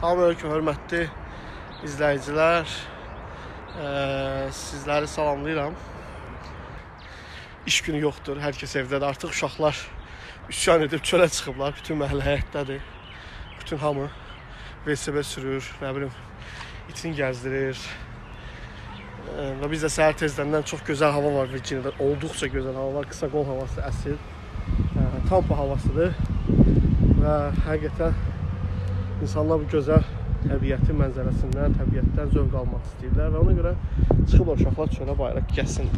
Salamünaleyküm, hörmətli izləyicilər. Sizləri salamlayıram. İş günü yoxdur, hər kəs evdədir. Artıq uşaqlar üsyan edib çölə çıxıblar. Bütün məhəllə həyətdədir. Bütün hamı velosiped sürür, nə bilim, itini gəzdirir. Və biz də səhər tezdəndən çox gözəl hava var Virginiyada. Olduqca gözəl hava var. Qısa qol havası əsir. Tampa havasıdır. Və həqiqətən İnsanlar bu gözəl təbiətin mənzərəsindən, təbiətdən zövq almaq istəyirlər və ona görə çıxıblar uşaqlar çölə bayrağı gəzsin.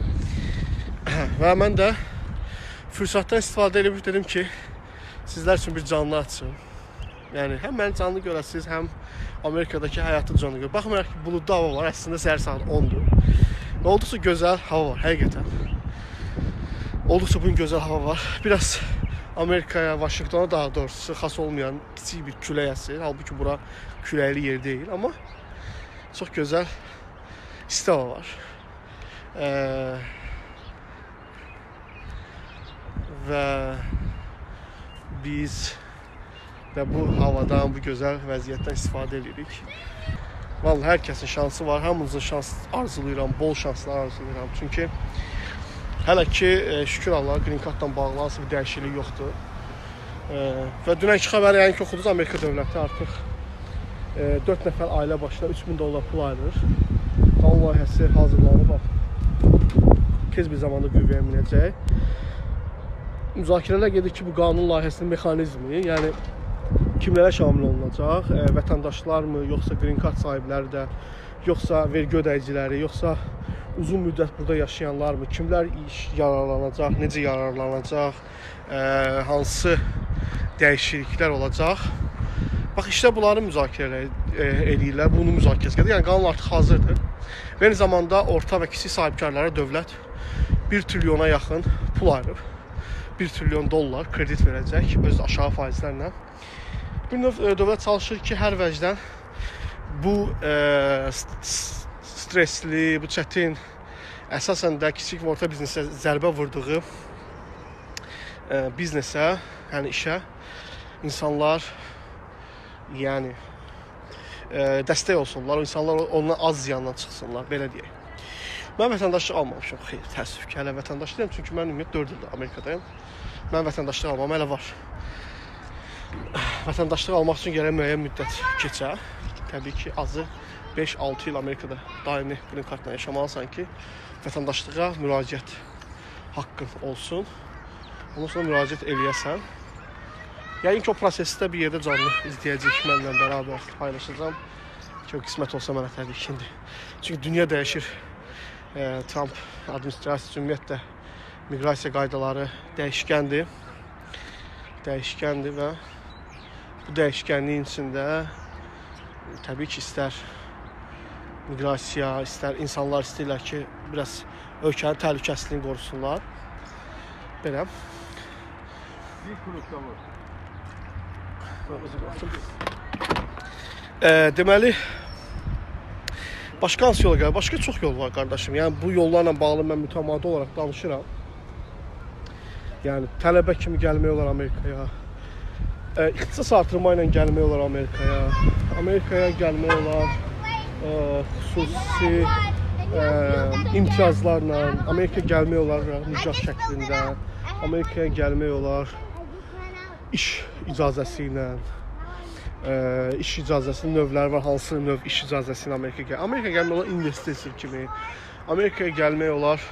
Və mən də fürsətdən istifadə edib dedim ki, sizlər üçün bir canlı açım. Yəni, həm məni canlı görəsiniz, həm Amerikadakı həyatı canlı görəsiniz. Baxmayaraq ki, buludlu hava var, əslində səhər saat 10-dur. Və olduqca gözəl hava var, həqiqətən. Olduqca bugün gözəl hava var. Biraz Amerikaya, Vaşinqtona daha doğrusu xas olmayan kiçik bir külək əsir. Halbuki bura küləkli yer deyil, amma çox gözəl isti hava var. Və biz də bu havadan, bu gözəl vəziyyətdən istifadə edirik. Vallahi hər kəsin şansı var. Hamınızın şans arzulayıram, bol şanslar arzulayıram. Çünki hələ ki, şükür Allah, Green Card'dan bağlı hansı bir dəyişiklik yoxdur. Və dünənki xəbəri yəni ki, oxudunuz, Amerika dövləti artıq 4 nəfər ailə başına $3000 pul ayırır. Qanun layihəsi hazırlanıb, tez bir zamanda qüvvəyə minəcək. Müzakirələr gedir ki, bu qanun layihəsinin mexanizmi, yəni kimlərə şamil olunacaq, vətəndaşlar mı, yoxsa Green Card sahibləri də, yoxsa vergi ödəyiciləri, yoxsa uzun müddət burada yaşayanlar mı, kimlər yararlanacaq, necə yararlanacaq, hansı dəyişikliklər olacaq. Bax, işte bunları müzakirə edirlər, bunu müzakirəsi gedir. Yəni, qanun artıq hazırdır. Və eyni zamanda orta və kiçik sahibkarlara dövlət 1 trilyona yaxın pul ayırıb. $1 trilyon kredit verəcək, öz aşağı faizlərlə. Bir növ dövlət çalışır ki, hər vəcdən bu stresli, bu çətin, əsasən də kiçik və orta biznesə zərbə vurduğu biznesə, yəni işə insanlar yəni dəstək olsunlar, insanlar ondan az ziyandan çıxsınlar, belə deyək. Mən vətəndaşlıq almamışam, xeyr, təəssüf ki, hələ vətəndaşlıq deyəm, çünki mən ümumiyyət 4 ildir Amerikadayım. Mən vətəndaşlıq almam, hələ var. Vətəndaşlıq almaq üçün gərək müəyyən müddət keçə. Təbii ki, azı 5-6 il Amerikada daimi Green Card'la yaşamalısan ki, vətəndaşlığa müraciət haqqın olsun. Ondan sonra müraciət eləyəsən. Yəqin ki, o prosesdə bir yerdə canlı izləyəcək, mənlə bərabər paylaşacağam. Ki, o qismət olsa mənə təbii ki, indi. Çünki dünya dəyişir. Trump administrasiyası ümumiyyətlə miqrasiya qaydaları dəyişkəndir. Dəyişkəndir və bu dəyişkənliyin içində təbii ki, istər miqrasiya, istər insanlar istəyirlər ki, biraz ölkənin təhlükəsizliyini qorusunlar. Belə. Deməli, başqa hansı yola gəlir? Başqa çox yol var, qardaşım. Yəni, bu yollarla bağlı mən mütəmadi olaraq danışıram. Yəni, tələbə kimi gəlmək olar Amerikaya. İxtisas artırma ilə gəlmək olar Amerikaya. Amerikaya gəlmək olar xüsusi imtiyazlarla. Amerikaya gəlmək olar müjdat şəklində. Amerikaya gəlmək olar iş icazəsi ilə. İş icazəsinin növləri var, hansı növ iş icazəsi ilə Amerikaya gəlir. Amerikaya gəlmək olar investisiya kimi. Amerikaya gəlmək olar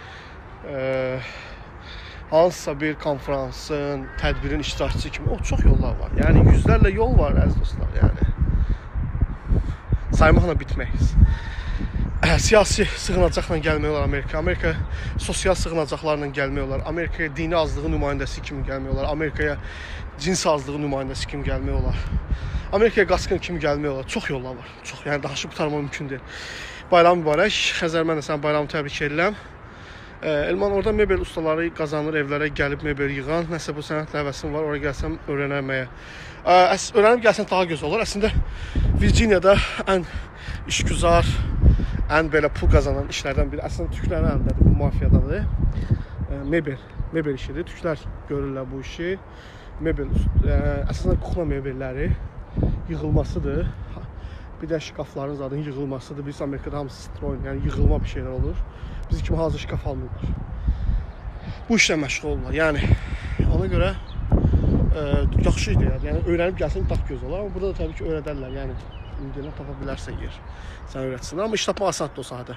hansısa bir konferansın, tədbirin iştirakçısı kimi. O, çox yollar var. Yəni, yüzlərlə yol var, əziz dostlar. Yəni, saymaqla bitməyiz. Siyasi sığınacaqla gəlmək olar Amerika. Amerika sosial sığınacaqlarla gəlmək olar. Amerikaya dini azlığı nümayəndəsi kimi gəlmək olar. Amerikaya cins azlığı nümayəndəsi kimi gəlmək olar. Amerikaya qaçqın kimi gəlmək olar. Çox yollar var. Çox. Yəni, danışıb qurtarmaq mümkün deyil. Bayram mübarək. Xəzər, mən də sən bayramı təbrik edirəm. Elman, orada mebel ustaları qazanır, evlərə gəlib mebel yığan. Nəsə bu sənət həvəsim var, oraya gəlsəm öyrənəməyə. Öyrənib gəlsən daha gözəl olur. Əslində, Virginiyada ən işgüzar, ən belə pul qazanan işlərdən biri. Əslində, türklərin əlindədir, bu mafiyadadır. Mebel işidir. Türklər görürlər bu işi. Mebel, əslində kukla mebelləri yığılmasıdır. Bir də şkafların zaten yığılmasıdır. Biz Amerikada hamısı Citroen, yəni yığılma bir şeylər olur. Biz kimi hazır şkaf almırlar. Bu işlə məşğul olurlar. Yəni ona görə yaxşı ideyadır. Yəni öyrənib gəlsin daha göz olar. Amma burada da təbii ki öyrədərlər. Yəni internet tapa bilərsən yer. Sən öyrətsin. Amma iş tapmaq asandır o sahədə.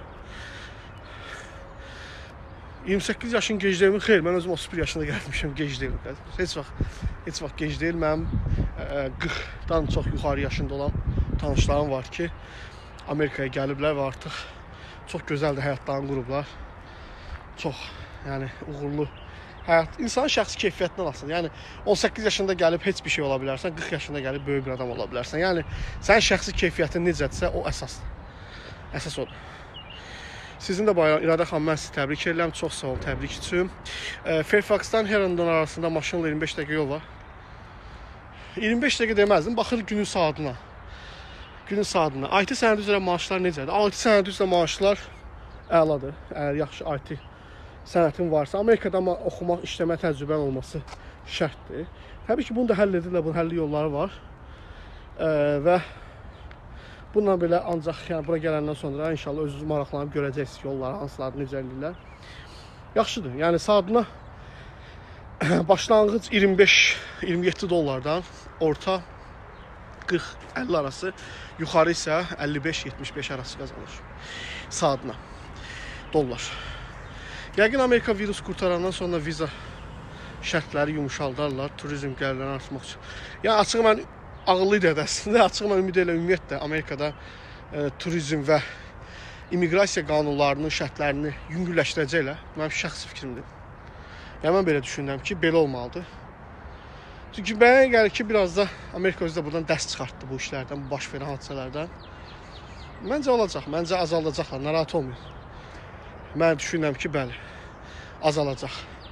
28 yaşın gec deyilmi? Xeyr, mən özüm 31 yaşında gəlmişəm, gec deyil. Heç vaxt gec deyil. Mənim 40-dan çox yuxarı yaşında olan tanışlarım var ki, Amerikaya gəliblər və artıq çox gözəl də həyatlarını qurublar. Çox, yəni uğurlu həyat. İnsanın şəxsi keyfiyyətindən asılı. Yəni 18 yaşında gəlib heç bir şey ola bilərsən, 40 yaşında gəlib böyük bir adam ola bilərsən. Yəni sənin şəxsi keyfiyyətin necədirsə, o əsasdır. Əsas odur. Sizin də bayram İradə xanım, mən sizi təbrik edirəm. Çox sağ olun, təbrik üçün. Fairfaxdan Herondon arasında maşınla 25 dəqiqə yol var. 25 dəqiqə deməzdim, baxır günün saatına. Günün saatına. IT sənədi üzrə maaşlar necədir? IT sənədi üzrə maaşlar əladır. Əgər yaxşı IT sənətin varsa. Amerikada amma oxumaq, işləmə təcrübən olması şərtdir. Təbii ki, bunu da həll edirlər, bunun həlli yolları var. Və bununla belə ancaq yəni bura gələndən sonra inşallah özünüz maraqlanıb görəcəksiniz yolları, hansıları necə eləyirlər. Yaxşıdır. Yəni saatına başlanğıc 25-27 dollardan orta 40-50 arası, yuxarı isə 55-75 arası qazanır saatına dollar. Yəqin Amerika virus qurtarandan sonra viza şərtləri yumuşaldarlar, turizm gəlirlərini artırmaq üçün. Yəni açıq mən ağıllı idi əslində, açıq mən ümid edirəm ümumiyyətlə Amerikada turizm və immiqrasiya qanunlarının şərtlərini yüngülləşdirəcəklər. Mənim şəxsi fikrimdir. Yəni mən belə düşünürəm ki, belə olmalıdır. Çünki mənə gəlir ki, biraz da Amerika özü də buradan dərs çıxartdı bu işlərdən, bu baş verən hadisələrdən. Məncə olacaq, məncə azaldacaqlar, narahat olmayın. Mən düşünürəm ki, bəli, azalacaq.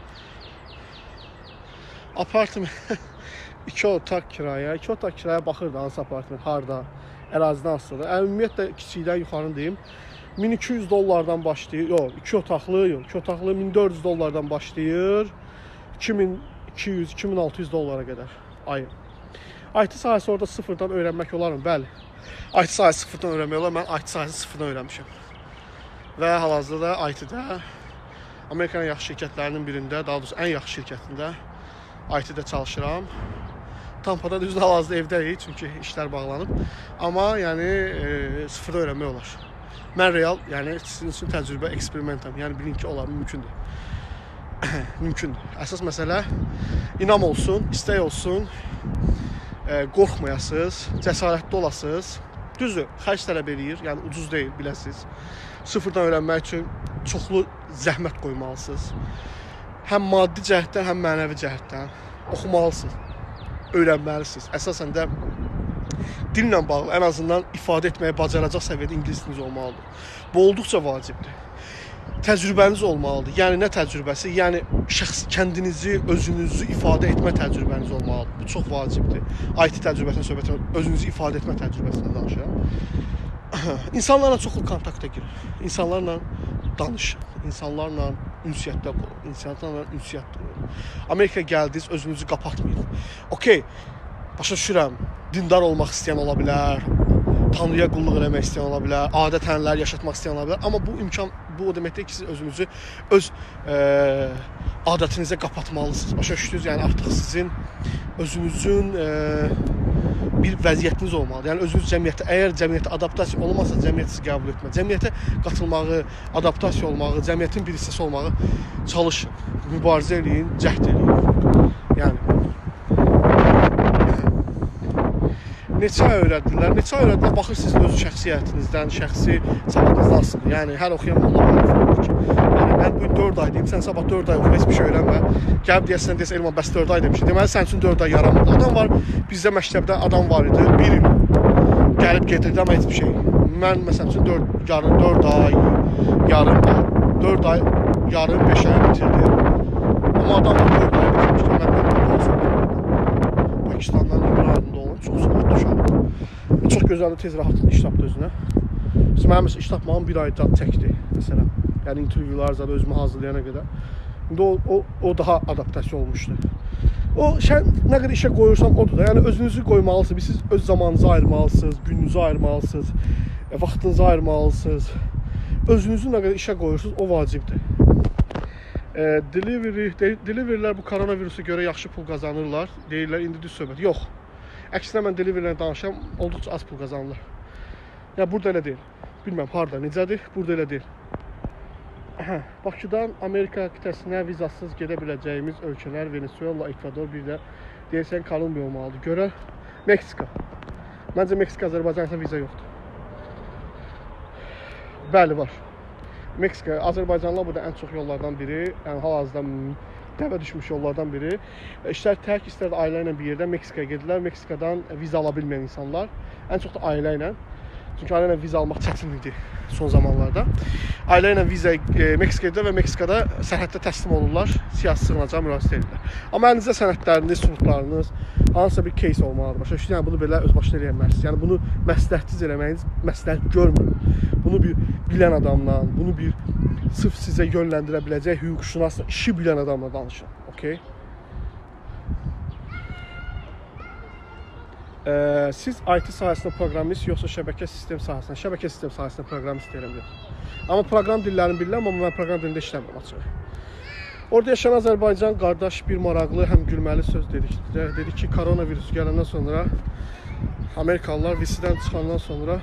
Apartment, 2 otaq kiraya baxırdı hansı apartment, harada, ərazidən asılıdır. Ümumiyyətlə kiçikdən yuxarını deyim, 1200 dollardan başlayır, yox, 2 otaqlı 1400 dollardan başlayır, 2200-2600 dollara qədər ayı. IT sahəsi orada sıfırdan öyrənmək olar mı? Bəli. IT sahəsi sıfırdan öyrənmək olar. Mən IT sahəsi sıfırdan öyrənmişəm. Və hal-hazırda IT-də Amerikanın yaxşı şirkətlərinin birində, daha doğrusu ən yaxşı şirkətində IT-də çalışıram. Tampada düzdür, hal-hazırda evdəyik, çünki işlər bağlanıb. Amma yəni sıfırdan öyrənmək olar. Mən real, yəni sizin üçün təcrübə, eksperimentam. Yəni bilin ki, olar, mümkündür. Mümkündür. Əsas məsələ inam olsun, istək olsun, qorxmayasınız, cəsarətli olasınız. Düzdür, xərc tələb eləyir, yəni ucuz deyil, biləsiniz. Sıfırdan öyrənmək üçün çoxlu zəhmət qoymalısınız. Həm maddi cəhətdən, həm mənəvi cəhətdən oxumalısınız, öyrənməlisiniz. Əsasən də dillə bağlı ən azından ifadə etməyi bacaracaq səviyyədə ingilis diliniz olmalıdır. Bu olduqca vacibdir. Təcrübəniz olmalıdır. Yəni nə təcrübəsi? Yəni şəxsi kəndinizi, özünüzü ifadə etmə təcrübəniz olmalıdır. Bu çox vacibdir. IT təcrübəsindən söhbət edirəm, özünüzü ifadə etmə təcrübəsindən danışıram. İnsanlarla çoxlu kontakta girin. İnsanlarla danışın. İnsanlarla ünsiyyətdə qurun. Amerikaya gəldiniz, özünüzü qapatmayın. Okey, başa düşürəm, dindar olmaq istəyən ola bilər, Tanrıya qulluq eləmək istəyən ola bilər, adət-ənənələri yaşatmaq istəyən ola bilər. Amma bu imkan, bu o deməkdir ki, siz özünüzü öz adətinizə qapatmalısınız. Başa düşdünüz, yəni artıq sizin özünüzün bir vəziyyətiniz olmalıdır. Yəni özünüz cəmiyyətə, əgər cəmiyyətə adaptasiya olmasa, cəmiyyət sizi qəbul etmə. Cəmiyyətə qatılmağı, adaptasiya olmağı, cəmiyyətin bir hissəsi olmağı çalışın, mübarizə eləyin, cəhd eləyin. Yəni neçə öyrədilər, baxır sizin öz şəxsiyyətinizdən, şəxsi savadınızdan asılı. Yəni hər oxuyan molla var ki, yəni mən bugün 4 ay deyim, sən sabah 4 ay oxu, heç bir şey öyrənmə. Gəlib deyəsən, Elman, bəs 4 ay demişim. Deməli, sən üçün 4 ay yaramırdı. Adam var, bizdə məktəbdə adam var idi, 1 il gəlib getirdi, amma heç bir şey. Mən məsəl üçün 4 ay yarım, 5 ay bitirdim. Amma adam var 4 ay bitirmişdi. Mən Pakistandan İranında olum, çox soğuk düşər. Çox gözəldir, tez rahatlıqla iş tapdı özünə. Mənim iş tapmağım 1 aydan çəkdi, məsələn. Yəni intervyular zaten özümü hazırlayana qədər. İndi o daha adaptasiya olmuşdu. O sən nə qədər işə qoyursan odur da. Yəni özünüzü qoymalısınız. Siz öz zamanınızı ayırmalısınız, gününüzü ayırmalısınız, vaxtınızı ayırmalısınız. Özünüzü nə qədər işə qoyursunuz, o vacibdir. Deliverylər bu koronavirusa görə yaxşı pul qazanırlar. Deyirlər, indi düz söhbət. Yox. Əksinə mən deliverylərlə danışıram, olduqca az pul qazanırlar. Ya burada elə deyil. Bilməm harda, necədir? Burada elə deyil. Bakıdan Amerika qitəsinə vizasız gedə biləcəyimiz ölkələr Venezuela, Ekvador, bir də deyirsən Kolumbiya olmalıdır. Görə Meksika. Məncə Meksika, Azərbaycansa viza yoxdur. Bəli, var. Meksika, Azərbaycanlılar burada ən çox yollardan biri, yəni hal-hazırda dəvə düşmüş yollardan biri. İstər tək, istər də ailə ilə bir yerdə Meksikaya gedirlər. Meksikadan viza ala bilməyən insanlar, ən çox da ailə ilə. Çünki ailə ilə viza almaq çətin idi son zamanlarda. Ailə ilə viza Meksikaya gedirlər və Meksikada sərhəddə təslim olurlar, siyasi sığınacağa müraciət edirlər. Amma əlinizdə sənədləriniz, sübutlarınız, hansısa bir case olmalıdır. Başa düşdünüz? Yəni bunu belə öz başına eləyə bilmərsiniz. Yəni bunu məsləhətsiz eləməyiniz məsləhət görmürəm. Bunu bir bilən adamla, bunu bir sırf sizə yönləndirə biləcək hüquqşünasla, işi bilən adamla danışın. Okay? Siz IT sahəsində proqramist, yoxsa şəbəkə sistem sahəsində? Şəbəkə sistem sahəsində proqramist deyirəm, yox. Amma proqram dillərini bilirəm, amma mən proqram dilində işləmirəm açıq. Orada yaşayan Azərbaycan qardaş bir maraqlı, həm gülməli söz dedik. Dedi ki, koronavirus gələndən sonra Amerikalılar VC-dən çıxandan sonra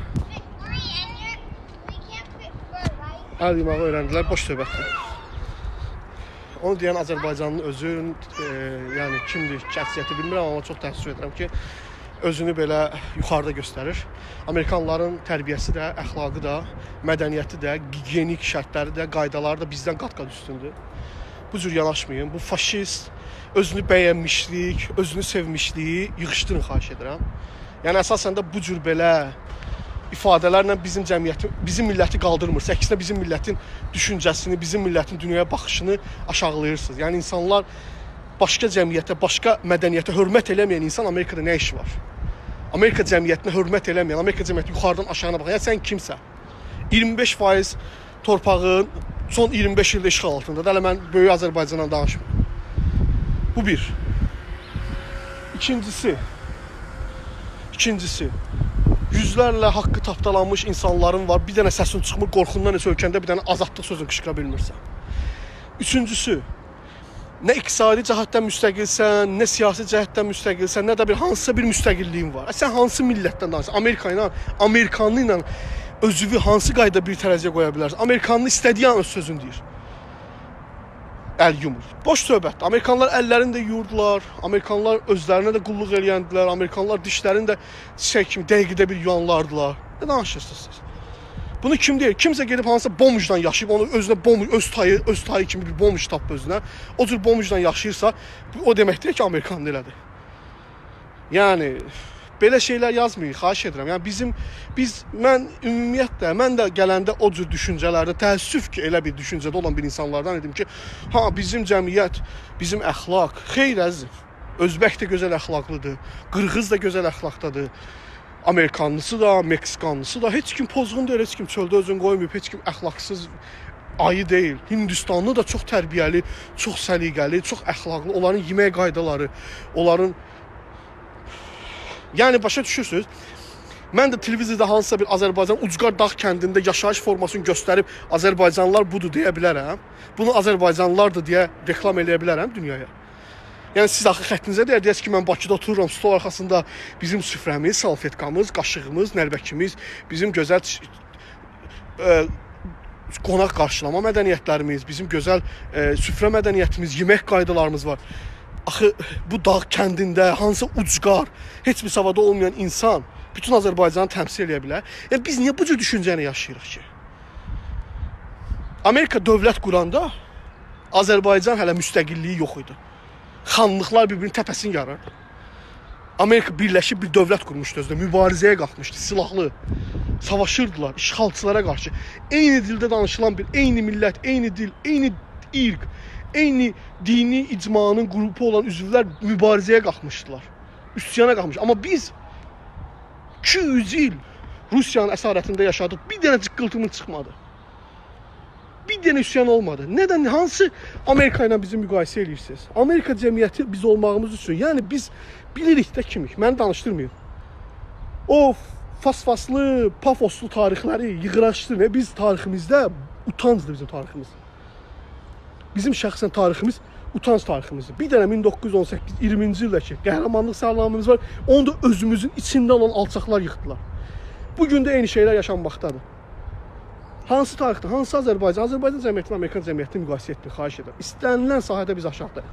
əl yumağı öyrəndilər, boş söhbətdir. Onu deyən Azərbaycanın özünün, yəni kimdir, şəxsiyyəti bilmirəm, amma çox təəssüf edirəm ki, özünü belə yuxarıda göstərir. Amerikanların tərbiyəsi də, əxlaqı da, mədəniyyəti də, gigiyenik şərtləri də, qaydaları da bizdən qat-qat üstündür. Bu cür yanaşmayın. Bu faşist, özünü bəyənmişlik, özünü sevmişliyi yığışdırın, xahiş edirəm. Yəni əsasən də bu cür belə ifadələrlə bizim cəmiyyəti, bizim milləti qaldırmır. Əksinə bizim millətin düşüncəsini, bizim millətin dünyaya baxışını aşağılayırsınız. Yəni insanlar başqa cəmiyyətə, başqa mədəniyyətə hörmət eləməyən insan Amerikada nə işi var? Amerika cəmiyyətinə hörmət eləməyən, Amerika cəmiyyəti yuxarıdan aşağına baxan, yəni sən kimsə 25% torpağın son 25 ildə işğal altındadır. Hələ mən böyük Azərbaycandan danışmıram. Bu bir. İkincisi, yüzlərlə haqqı tapdalanmış insanların var. Bir dənə səsin çıxmır, qorxundan nəsə ölkəndə bir dənə azadlıq sözünü qışqıra bilmirsən. Üçüncüsü, nə iqtisadi cəhətdən müstəqilsən, nə siyasi cəhətdən müstəqilsən, nə də bir hansısa bir müstəqilliyin var. Sən hansı millətdən danışırsan? Amerika ilə, Amerikanlı ilə özünü hansı qayda bir tərəziyə qoya bilərsən? Amerikanlı istədiyi an öz sözünü deyir. Əl yumur. Boş söhbətdir. Amerikanlar əllərini də yuyurdular. Amerikanlar özlərinə də qulluq eləyəndilər. Amerikanlar dişlərini də çiçək kimi dəqiqədə bir yuyanlardılar. Nə danışırsınız siz? Bunu kim deyir? Kimsə gedib hansısa bomujdan yaşayıb, onu özünə bomuj, öz tayı kimi bir bomuj tapıb özünə. O cür bomujdan yaşayırsa, o deməkdir ki, Amerikanlı elədir. Yəni belə şeylər yazmayın, xahiş edirəm. Yəni mən ümumiyyətlə, mən də gələndə o cür düşüncələrdə təəssüf ki, elə bir düşüncədə olan bir insanlardan idim ki, bizim cəmiyyət, bizim əxlaq, xeyr əzim. Özbək də gözəl əxlaqlıdır, Qırğız da gözəl əxlaqdadır. Amerikanlısı da, Meksikanlısı da, heç kim pozğun deyil, heç kim çöldə özünü qoymayıb, heç kim əxlaqsız ayı deyil. Hindistanlı da çox tərbiyəli, çox səliqəli, çox əxlaqlı, onların yemək qaydaları, onların... Yəni, başa düşürsünüz, mən də televiziyada hansısa bir Azərbaycan Ucqar dağ kəndində yaşayış formasını göstərib Azərbaycanlılar budur deyə bilərəm. Bunu Azərbaycanlılardır deyə reklam eləyə bilərəm dünyaya. Yəni, siz axı xəttinizə deyərsiniz ki, mən Bakıda otururam, stol arxasında bizim süfrəmiz, salfetkamız, qaşığımız, nəlbəkimiz, bizim gözəl qonaq qarşılama mədəniyyətlərimiz, bizim gözəl süfrə mədəniyyətimiz, yemək qaydalarımız var. Axı, bu dağ kəndində hansı ucqar, heç bir savada olmayan insan bütün Azərbaycanı təmsil edə bilər. Yəni, biz niyə bu cür düşüncəni yaşayırıq ki? Amerika dövlət quranda Azərbaycan hələ müstəqilliyi yox idi. Xanlıqlar bir-birinin təpəsini yarır. Amerika birləşib bir dövlət qurmuşdu özdə, mübarizəyə qalxmışdı, silahlı. Savaşırdılar işğalçılara qarşı. Eyni dildə danışılan bir, eyni millət, eyni dil, eyni irq, eyni dini icmanın qrupu olan üzvlər mübarizəyə qalxmışdılar. Üsyana qalxmış. Amma biz 200 il Rusiyanın əsarətində yaşadıq, bir dənə cıqqıltımız çıxmadı. Bir dənə üsyan olmadı. Nədən? Hansı Amerika ilə bizi müqayisə edirsiniz? Amerika cəmiyyəti biz olmağımız üçün, yəni biz bilirik də kimik. Məni danışdırmayın. O fasfaslı, pafoslu tarixləri yığıraşdırın. Biz tariximizdə utancdır bizim tariximiz. Bizim şəxsən tariximiz utanc tariximizdir. Bir dənə 1918-20-ci ildəki qəhrəmanlıq sərnamemiz var. Onu da özümüzün içində olan alçaqlar yıxdılar. Bugün də eyni şeylər yaşanmaqdadır. Hansı tarixdə, hansı Azərbaycan? Azərbaycan cəmiyyətini Amerikan cəmiyyətini müqayisə etmək, xahiş edirəm. İstənilən sahədə biz aşağıdayıq.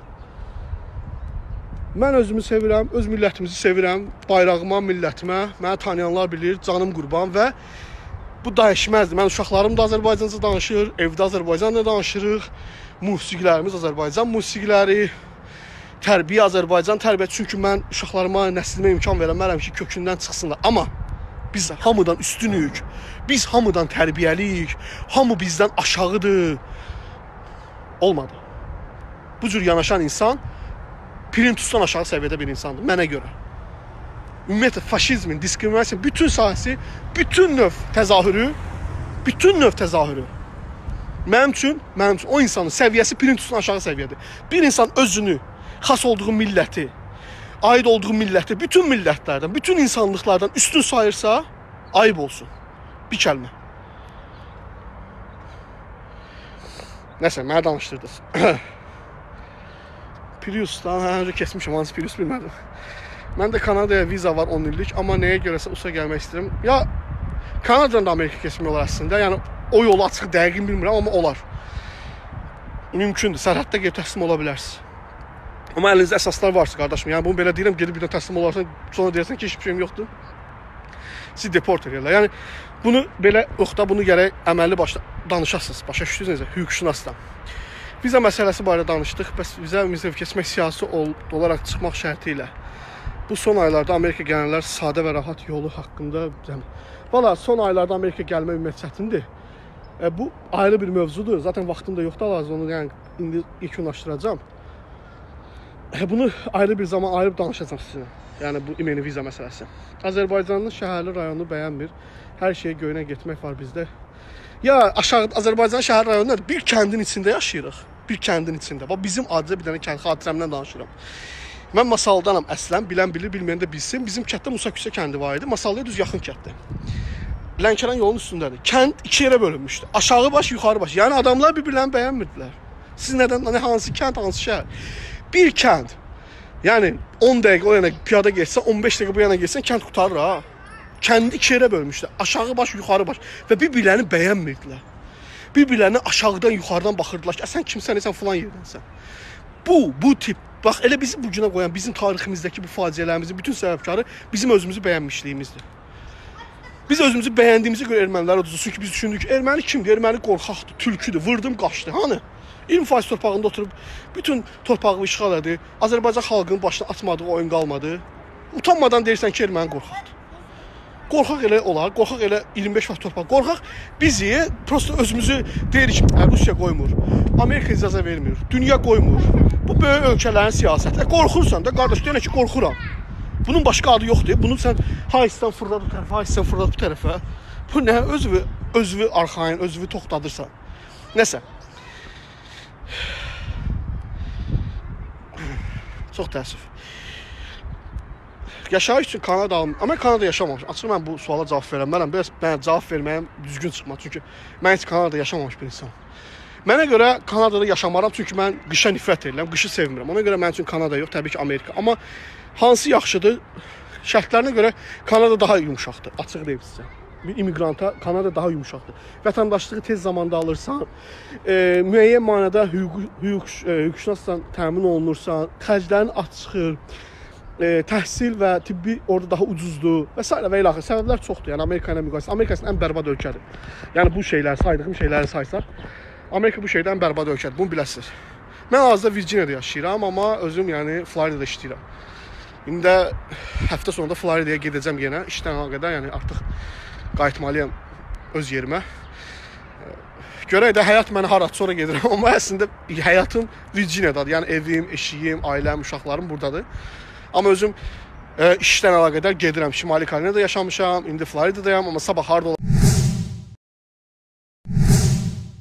Mən özümü sevirəm, öz millətimizi sevirəm, bayrağıma, millətimə, məni tanıyanlar bilir, canım qurban və bu dəyişməzdir. Mən uşaqlarım da Azərbaycanca danışır, evdə Azərbaycanla danışırıq, musiqilərimiz Azərbaycan musiqiləri, tərbiyə Azərbaycan tərbiyə. Çünki mən uşaqlarıma, nəslimə imkan verəmərəm ki, kökündən çıxsınlar. Amma biz hamıdan üstünük, biz hamıdan tərbiyəliyik, hamı bizdən aşağıdır. Olmadı. Bu cür yanaşan insan Pirintusdan aşağı səviyyədə bir insandır, mənə görə. Ümumiyyətlə, faşizmin, diskriminasiyanın bütün sahəsi, bütün növ təzahürü, mənim üçün o insanın səviyyəsi Pirintusdan aşağı səviyyədir. Bir insan özünü, xas olduğu milləti, aid olduğu milləti, bütün millətlərdən, bütün insanlıqlardan üstün sayırsa, ayıb olsun. Bir kəlmə. Nəsə, mənə danışdırdınız. Prius'dan, önce kesmişim, hansı Prius bilmədim. Mən də Kanadaya viza var 10 illik, amma nəyə görəsə USA gəlmək istəyirəm. Ya, Kanadadan da Amerika kesmək olar əslində, yəni o yolu açıq dəqiq bilmirəm, amma olar. Mümkündür, sərhəddə gedib təslim ola bilərsiniz. Amma əlinizdə əsaslar varsa, qardaşım, yəni bunu belə deyirəm, gedib birdən təslim olarsan, sonra deyərsən ki, hiçbir şeyim yoxdur. Siz deport edirlər. Yəni, bunu belə, yoxda bunu gərək əməlli başda danışasınız, başa düşdünüz necə, hüquqşünasdan. Viza məsələsi barədə danışdıq, bəs vizə keçmək siyasi olaraq çıxmaq şərti ilə. Bu son aylarda Amerika gələnlər sadə və rahat yolu haqqında... Valla, son aylarda Amerika gəlmə ümumiyyət çətindir. Bu ayrı bir mövzudur. Zaten vaxtım da yoxdur, lazım onu yəni, indi yekunlaşdıracağım. Bunu ayrı bir zaman ayırıb danışacağım sizinlə. Yəni, bu imeni viza məsələsi. Azərbaycanın şəhərli rayonu bəyənmir. Hər şeyə göyünə getmək var bizdə. Ya aşağı Azərbaycan şəhər rayonu nədir? Bir kəndin içində yaşayırıq. Bir kəndin içində. Bizim adicə bir dənə kənd xatirəmdən danışıram. Mən Masaldanam əslən, bilən bilir, bilməyən də bilsin. Bizim kətdə Musa Küsə kəndi var idi. Masallıya düz yaxın kətdə. Lənkəran yolun üstündədir. Kənd iki yerə bölünmüşdü. Aşağı baş, yuxarı baş. Yəni adamlar bir-birlərini bəyənmirdilər. Siz nədən, hansı kənd, hansı şəhər? Bir kənd. Yəni 10 dəqiqə o yana piyada geçsə, 15 dəqiqə bu yana geçsən, kənd qutarır ha. Kəndi iki yerə bölmüşdü. Aşağı baş, yuxarı baş. Və bir-birlərini bəyənmirdilər. Bir-birlərini aşağıdan, yuxarıdan baxırdılar ki, sən kimsən, sən filan yerdənsən. Bu tip, bax, elə bizi bu günə qoyan, bizim tariximizdəki bu faciələrimizin bütün səbəbkarı bizim özümüzü bəyənmişliyimizdir. Biz özümüzü bəyəndiyimizə görə ermənilər uduzur. Çünki biz düşündük ki, erməni kimdir? Erməni qorxaqdır, tülküdür, vırdım, qaçdı. Hanı? 20% torpağında oturub bütün torpağı işğal edir. Azərbaycan xalqının başına atmadığı oyun qalmadı. Utanmadan deyirsən ki, erməni qorxaqdır. Qorxaq elə olar, qorxaq elə 25% torpaq. Qorxaq bizi prosto özümüzü deyirik ki, Rusiya qoymur, Amerika icazə vermir, dünya qoymur. Bu böyük ölkələrin siyasəti. Qorxursan da, qardaş, deyənə ki, qorxuram. Bunun başqa adı yoxdur. Bunu sən hayıstan fırlat bu tərəfə, hayıstan fırlat bu tərəfə. Bu nə? Özünü arxayın, özünü toxtadırsan. Nəsə. Çox təəssüf. Yaşayış üçün Kanada alım. Amma Kanada yaşamamışım. Açıq mən bu suala cavab verəmərəm. Biraz mənə cavab verməyəm düzgün çıxmaz. Çünki mən heç Kanada yaşamamış bir insanım. Mənə görə Kanadada yaşamaram. Çünki mən qışa nifrət edirəm. Qışı sevmirəm. Ona görə mən üçün Kanada yox, təbii ki, Amerika. Amma hansı yaxşıdır? Şərtlərinə görə Kanada daha yumuşaqdır. Açıq deyim sizə. Bir immigranta Kanada daha yumuşaqdır. Vətəndaşlığı tez zamanda alırsan, müəyyən manada hüquqşünasla təmin olunursan, xərclərin açıq, təhsil və tibbi orada daha ucuzdur və s. və ilaxır. Səbəblər çoxdur. Yəni Amerika ilə müqayisə. Amerika ən bərbad ölkədir. Yəni bu şeyləri, saydığım şeyləri saysaq, Amerika bu şeydən bərbad ölkədir. Bunu biləsiniz. Mən hazırda Virginiyada yaşayıram, amma özüm yəni Floridada işləyirəm. İndi də həftə sonunda Floridaya gedəcəm yenə. İşdən qədər, yəni artıq qayıtmalıyam öz yerimə. Görək də həyat mənə hara sonra gedirəm. Amma əslində həyatım Virginiyadadır. Yəni evim, eşiyim, ailəm, uşaqlarım buradadır. Amma özüm işdən əlaqədar gedirəm. Şimali Karolinada yaşamışam, indi Floridadayam, amma sabah harda olam.